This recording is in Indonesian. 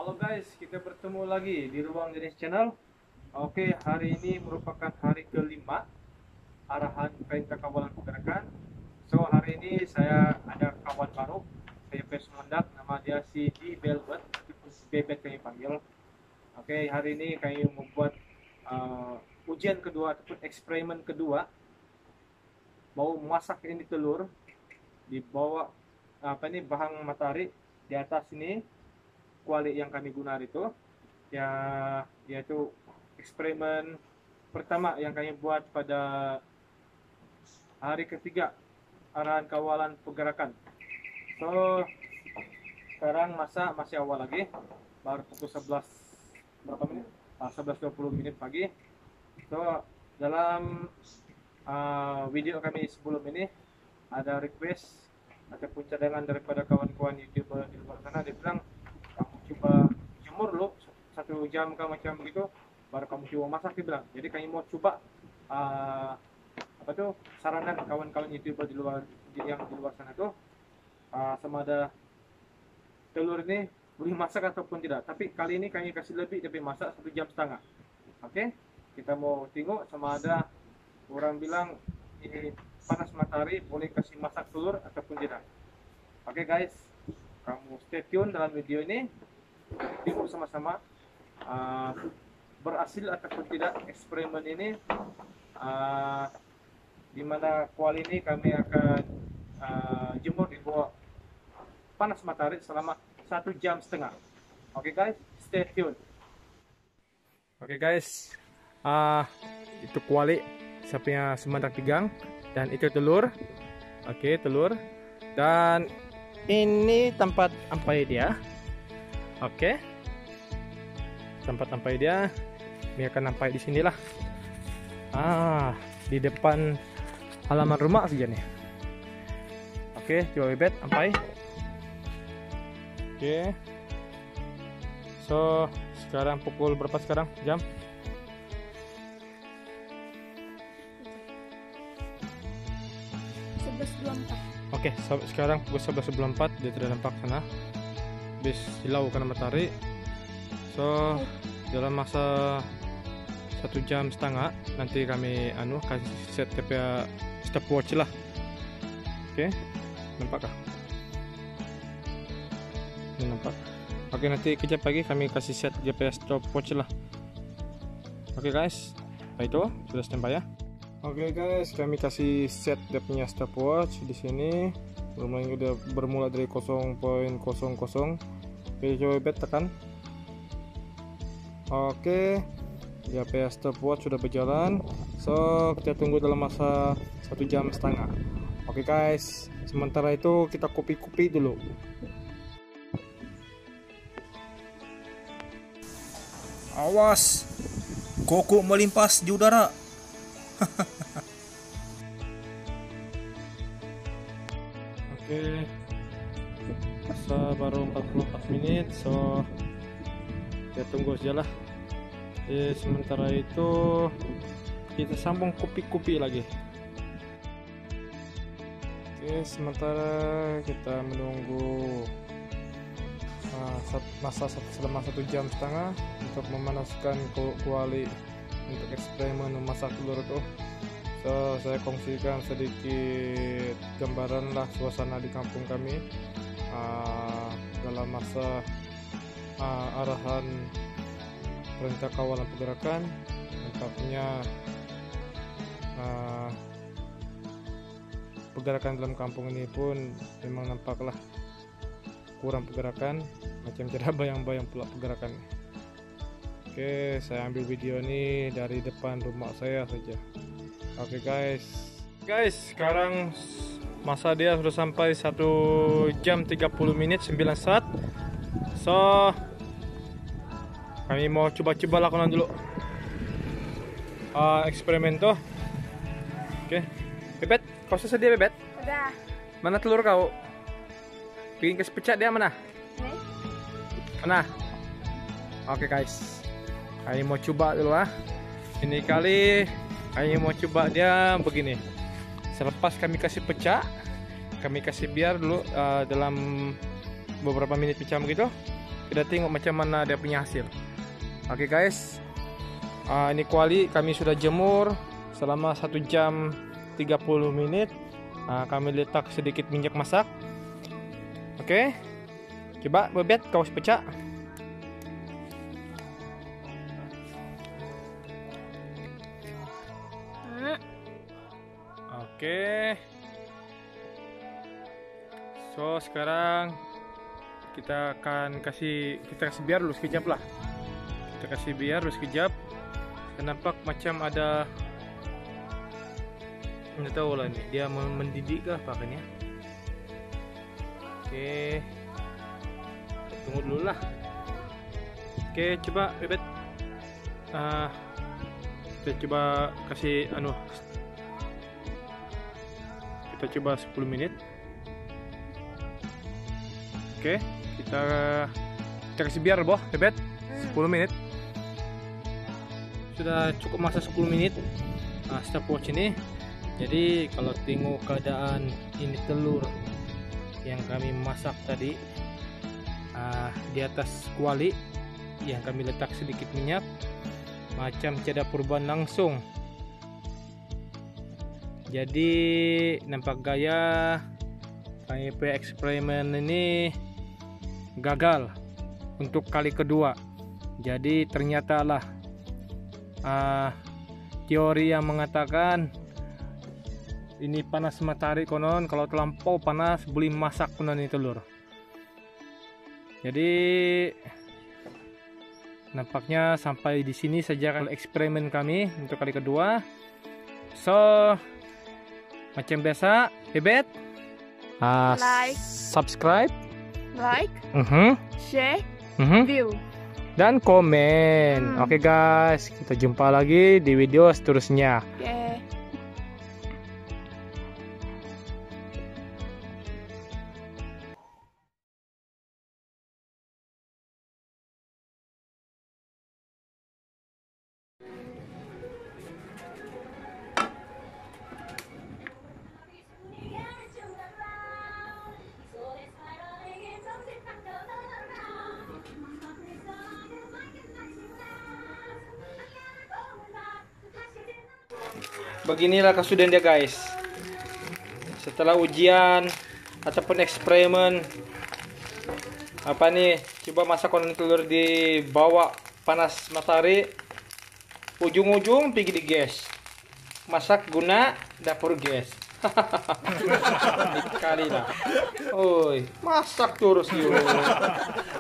Halo guys, kita bertemu lagi di Ruang Jenis Channel. Oke, hari ini merupakan hari kelima arahan perintah kawalan pergerakan. So, hari ini saya ada kawan baru, saya Pesmendak, nama dia si D. Belbet, ataupun si Bebet kami panggil. Oke, hari ini kami membuat ujian kedua ataupun eksperimen kedua. Mau masak ini telur di bawah bahan matahari, di atas ini kuali yang kami gunakan itu ya, yaitu eksperimen pertama yang kami buat pada hari ketiga arahan kawalan pergerakan. So sekarang masih awal lagi, baru pukul 11 berapa menit? 11.20 menit pagi. So dalam video kami sebelum ini ada request ataupun cadangan daripada kawan-kawan YouTuber di luar sana. Dia bilang, kamu coba jemur dulu 1 jam kan macam begitu, baru kamu coba masak, dia bilang. Jadi kami mau coba saranan kawan-kawan YouTuber yang di luar sana tuh, sama ada telur ini boleh masak ataupun tidak. Tapi kali ini kami kasih lebih dari masak 1,5 jam. Oke, kita mau tengok sama ada orang bilang ini panas matahari boleh kasih masak telur ataupun tidak. Oke guys, kamu stay tune dalam video ini, tengok sama-sama berhasil ataupun tidak eksperimen ini, dimana kuali ini kami akan jemur di bawah panas matahari selama 1,5 jam. Oke guys, stay tune. Oke guys, itu kuali saya semendak pegang, dan itu telur. Oke, telur, dan ini tempat ampai dia. Oke, tempat ampai dia. Ini akan ampai di sinilah. Di depan halaman rumah saja nih. Oke, coba Bebet ampai. Oke. So, sekarang pukul berapa sekarang? Jam? Oke, sekarang pukul 11.24, dia tidak nampak sana. Habis hilau karena matahari. So, dalam masa 1,5 jam nanti kami kasih set TP stopwatch lah. Oke, nampak kah? Ini nampak. Oke, nanti kejap lagi kami kasih set GPS stopwatch lah. Oke guys, itu sudah standby ya. Oke guys, kami kasih set dia punya stopwatch di sini. Lumayan udah bermula dari 0.00. Oke, coba Bet tekan. Oke, GPS stopwatch sudah berjalan. So kita tunggu dalam masa 1,5 jam. Oke guys, sementara itu kita kopi-kopi dulu. Awas, koko melimpas di udara. Oke, masa baru 44 menit, so kita tunggu saja lah. Sementara itu kita sambung kopi-kopi lagi. Oke, sementara kita menunggu selama 1,5 jam untuk memanaskan kuali untuk eksperimen memasak telur itu. So, saya kongsikan sedikit gambaran lah suasana di kampung kami dalam masa arahan perintah kawalan pergerakan. Nampaknya pergerakan dalam kampung ini pun memang nampaklah kurang pergerakan, macam tidak bayang-bayang pula pergerakan. Oke, saya ambil video ini dari depan rumah saya saja. Oke guys, sekarang masa dia sudah sampai 1 jam 30 menit 9 saat. So kami mau coba-coba lakukan dulu eksperimen tuh. Oke, Bebet, kau sedia Bebet? Udah. Mana telur kau? Bikin kasih pecah dia mana? Mana? Oke guys, kami mau coba dulu Ini kali kami mau coba dia begini. Selepas kami kasih pecah, kami kasih biar dulu dalam beberapa menit pecah begitu. kita tengok macam mana dia punya hasil. Oke guys, ini kuali kami sudah jemur selama 1 jam 30 menit. Kami letak sedikit minyak masak. Oke, coba Bebet kau pecah. Oke, so sekarang kita kasih biar dulu sekejap lah. Kita kasih biar dulu sekejap. Saya nampak macam ada, nggak tahu lah nih, dia mendidih kah apa kan ya. Oke, tunggu dulu lah. Oke, coba Bebet, kita coba kasih kita coba 10 menit. Oke, kita kasih biar boh Bebet 10 menit. Sudah cukup masa 10 menit stopwatch ini. Jadi kalau tengok keadaan ini telur yang kami masak tadi di atas kuali yang kami letak sedikit minyak, macam tiada perubahan langsung. Jadi nampak gaya kami eksperimen ini gagal untuk kali kedua. Jadi ternyata lah teori yang mengatakan ini panas matahari konon, kalau terlampau panas boleh masak konon ini telur. Jadi nampaknya sampai di sini saja eksperimen kami untuk kali kedua. So macam biasa, Bebet, like, subscribe, share, view, dan komen. Oke guys, kita jumpa lagi di video seterusnya. Oke. Beginilah kesudahan dia guys. Setelah ujian ataupun eksperimen apa nih, coba masak konon telur di bawah panas matahari, ujung-ujung pergi di gas. Masak guna dapur gas. Kali lah. Oi, masak terus yuk.